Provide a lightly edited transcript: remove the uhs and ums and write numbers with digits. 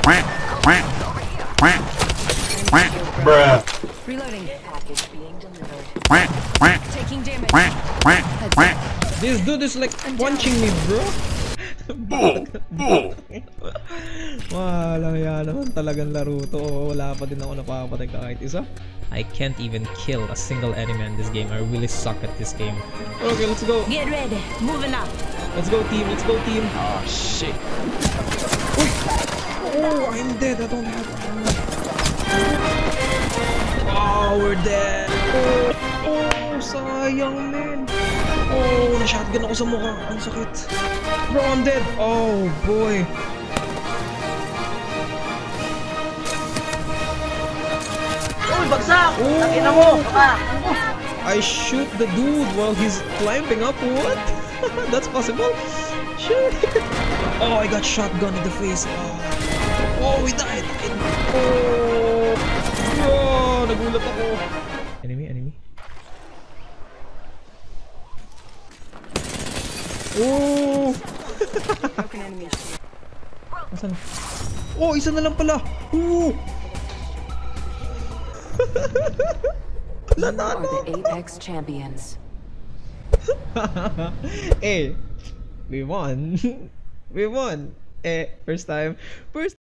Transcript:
Bruh. Reloading. Package being delivered. Taking damage. This dude is like punching me, bro. Walangya naman talagang laro to. Wala pa din ako napapatay kahit isa. I can't even kill a single enemy in this game. I really suck at this game. Okay, let's go. Get ready. Moving up. Let's go team, let's go team. Oh shit. Oh, I'm dead. I don't have armor. Oh, we're dead. Oh, sayang man. Oh, na-shotgun ako sa mukha. Ang sakit. Bro, I'm dead. Oh, boy. Uy, bagsak! Takina mo! I shoot the dude while he's climbing up. What? That's possible? Shit. Oh, I got shotgun in the face. Oh, we died. Oh, bro, nagulat ako. Enemy. Oh! Asan? Oh, isa na lang pala. Oh! You are the Apex champions. Eh, we won. We won. First time.